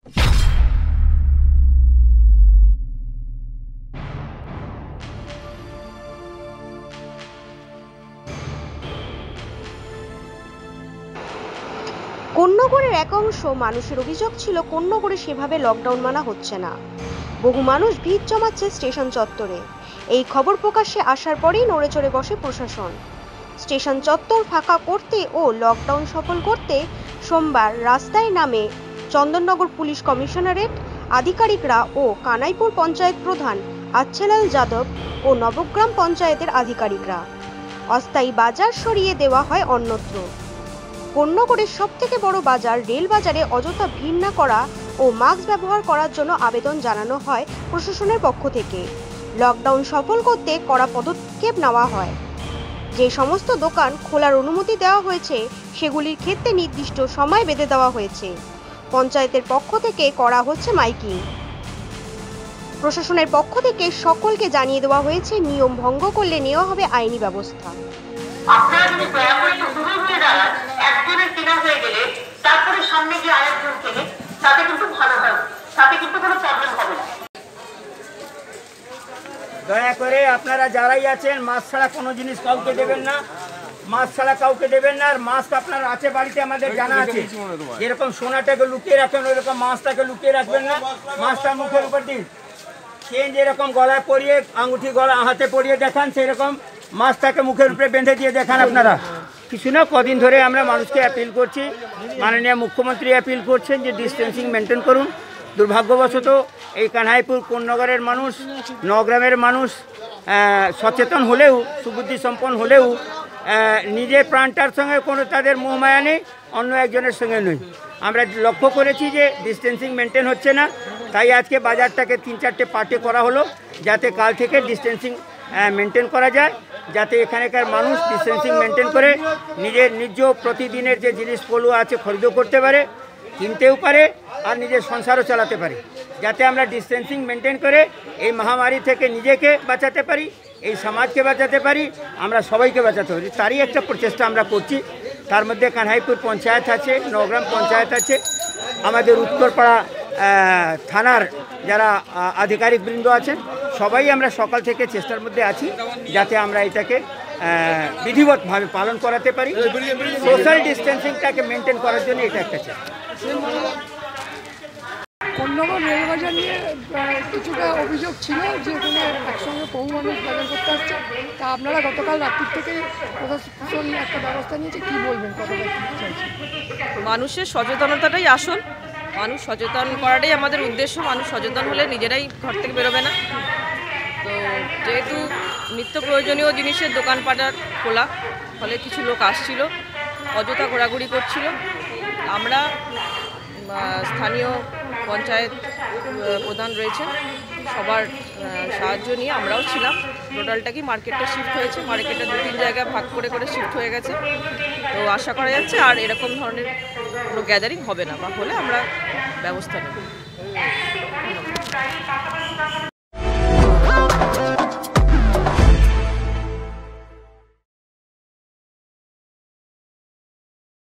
কোন্নগরের এক অংশ মানুষের অভিযোগ ছিল কোন্নগরে সেভাবে লকডাউন মানা হচ্ছে না। বহু মানুষ ভিড় জমাচ্ছে স্টেশন চত্বরে। এই খবর প্রকাশ্যে আসার পরেই নড়েচড়ে বসে প্রশাসন। স্টেশন চত্বর ফাঁকা করতে ও লকডাউন সফল করতে সোমবার রাস্তায় নামে চন্দননগর পুলিশ কমিশনারেট আধিকারিকরা ও কানাইপুর পঞ্চায়েত প্রধান আচ্ছেলাল যাদব ও নবগ্রাম পঞ্চায়েতের আধিকারিকরা। অস্থায়ী বাজার সরিয়ে দেওয়া হয় অন্যত্র। কোন্নগরের সবথেকে বড় বাজার রেল বাজারে অযথা ভিড় না করা ও মাস্ক ব্যবহার করার জন্য আবেদন জানানো হয় প্রশাসনের পক্ষ থেকে। লকডাউন সফল করতে কড়া পদক্ষেপ নেওয়া হয়। যে সমস্ত দোকান খোলার অনুমতি দেওয়া হয়েছে সেগুলির ক্ষেত্রে নির্দিষ্ট সময় বেঁধে দেওয়া হয়েছে। পঞ্চায়েতের পক্ষ থেকে করা হচ্ছে মাইকিং। প্রশাসনের পক্ষ থেকে সকলকে জানিয়ে দেওয়া হয়েছে নিয়ম ভঙ্গ করলে নেওয়া হবে আইনি ব্যবস্থা। আপনারা যদি দয়া করে দূরে হয়ে দাঁড়ান, একজনের কেনা হয়ে গেলে তারপরে সামনে গিয়ে আরেকজন কেনে, তাতে কিন্তু ভালো হয়, তাতে কিন্তু কোনো প্রবলেম হবে না। দয়া করে আপনারা যারাই আছেন মাস্ক ছাড়া কোনো জিনিস কাউকে দেবেন না, মাস্ক ছাড়া কাউকে দেবেন না। আর মাস্ক আপনার আছে বাড়িতে, আমাদের জানা আছে। যেরকম সোনাটাকে লুকিয়ে রাখেন ওইরকম মাস্কটাকে লুকিয়ে রাখবেন না। মাস্কটা মুখের উপর দিন, চেন যেরকম গলায় পরিয়ে আঙুঠি গলা হাতে পরিয়ে দেখান, সেরকম মাস্কটাকে মুখের উপরে বেঁধে দিয়ে দেখান। আপনারা কিছু না, কদিন ধরে আমরা মানুষকে অ্যাপিল করছি, মাননীয় মুখ্যমন্ত্রী অ্যাপিল করছেন যে ডিস্টেন্সিং মেনটেন করুন। দুর্ভাগ্যবশত এই কানাইপুর কোন্নগরের মানুষ, নগরামের মানুষ সচেতন হলেও, সুবুদ্ধি সম্পন্ন হলেও নিজের প্রাণটার সঙ্গে কোনো তাদের মোহমায়া নেই, অন্য একজনের সঙ্গে নয়। আমরা লক্ষ্য করেছি যে ডিস্টেন্সিং মেনটেন হচ্ছে না, তাই আজকে বাজারটাকে 3-4টে পার্টে করা হলো, যাতে কাল থেকে ডিস্টেন্সিং মেনটেন করা যায়, যাতে এখানকার মানুষ ডিস্টেন্সিং মেনটেন করে নিজের নিজ প্রতিদিনের যে জিনিসগুলো আছে খরিদও করতে পারে, কিনতেও পারে, আর নিজের সংসারও চালাতে পারে। যাতে আমরা ডিস্টেন্সিং মেনটেন করে এই মহামারী থেকে নিজেকে বাঁচাতে পারি, এই সমাজকে বাঁচাতে পারি, আমরা সবাইকে বাঁচাতে পারি, তারই একটা প্রচেষ্টা আমরা করছি। তার মধ্যে কানাইপুর পঞ্চায়েত আছে, নবগ্রাম পঞ্চায়েত আছে, আমাদের উত্তরপাড়া থানার যারা আধিকারিকবৃন্দ আছেন, সবাই আমরা সকাল থেকে চেষ্টার মধ্যে আছি যাতে আমরা এটাকে বিধিবদ্ধভাবে পালন করাতে পারি। সোশ্যাল ডিস্টেন্সিংটাকে মেনটেন করার জন্য এটা একটা চেষ্টা। কোন্নগর রেলবাজার নিয়ে কিছুটা অভিযোগ ছিল যে এখানে একসঙ্গে বহু মানুষ বাজার করতে আসছে, তা আপনারা গতকাল রাত্রির থেকেই প্রশাসন একটা ব্যবস্থা নিয়েছে, কি বলবেন? মানুষের সচেতনতাটাই আসল, মানুষ সচেতন করাটাই আমাদের উদ্দেশ্য। মানুষ সচেতন হলে নিজেরাই ঘর থেকে বেরোবে না। তো যেহেতু নিত্য প্রয়োজনীয় জিনিসের দোকানপাট খোলা, ফলে কিছু লোক আসছিল, অযথা ঘোরাঘুরি করছিল। আমরা স্থানীয় পঞ্চায়েত প্রধান রয়েছেন, সবার সাহায্য নিয়ে আমরাও ছিলাম। টোটালটা কি মার্কেটটা শিফট হয়েছে, মার্কেটটা 2-3 জায়গায় ভাগ করে করে শিফট হয়ে গেছে। তো আশা করা যাচ্ছে আর এরকম ধরনের কোনো গ্যাদারিং হবে না, বা হলে আমরা ব্যবস্থা নেব।